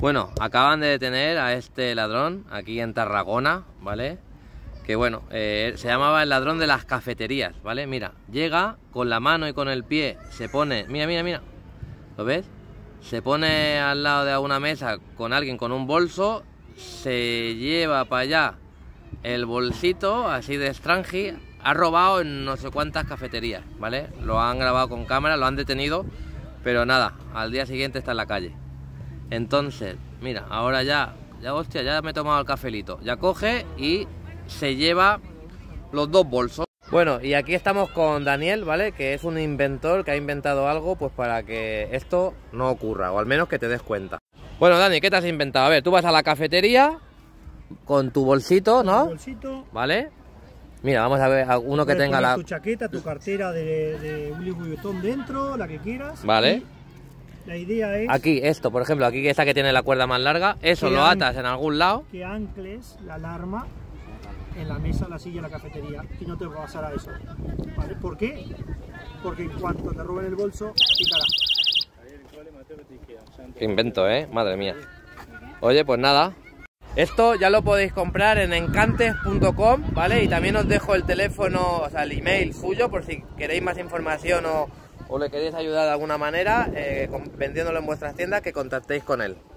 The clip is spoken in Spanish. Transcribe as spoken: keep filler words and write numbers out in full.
Bueno, acaban de detener a este ladrón aquí en Tarragona, ¿vale? Que bueno, eh, se llamaba el ladrón de las cafeterías, ¿vale? Mira, llega con la mano y con el pie, se pone, mira, mira, mira, ¿lo ves? Se pone al lado de una mesa con alguien con un bolso, se lleva para allá el bolsito, así de Strange, ha robado en no sé cuántas cafeterías, ¿vale? Lo han grabado con cámara, lo han detenido, pero nada, al día siguiente está en la calle. Entonces, mira, ahora ya, ya hostia, ya me he tomado el cafelito, ya coge y se lleva los dos bolsos. Bueno, y aquí estamos con Daniel, ¿vale? Que es un inventor que ha inventado algo pues para que esto no ocurra, o al menos que te des cuenta. Bueno, Dani, ¿qué te has inventado? A ver, tú vas a la cafetería con tu bolsito, ¿no? Tu bolsito. ¿Vale? Mira, vamos a ver uno que tenga la... tu chaqueta, tu cartera de, de Louis Vuitton dentro, la que quieras. Vale. La idea es... Aquí, esto, por ejemplo, aquí esta que tiene la cuerda más larga, eso lo atas en algún lado. Que ancles la alarma en la mesa, la silla, la cafetería, y no te va a pasar a eso. ¿Vale? ¿Por qué? Porque en cuanto te roben el bolso, picará. Qué invento, ¿eh? Madre mía. Oye, pues nada. Esto ya lo podéis comprar en encantes punto com, ¿vale? Y también os dejo el teléfono, o sea, el email suyo, por si queréis más información o, o le queréis ayudar de alguna manera, eh, vendiéndolo en vuestras tiendas, que contactéis con él.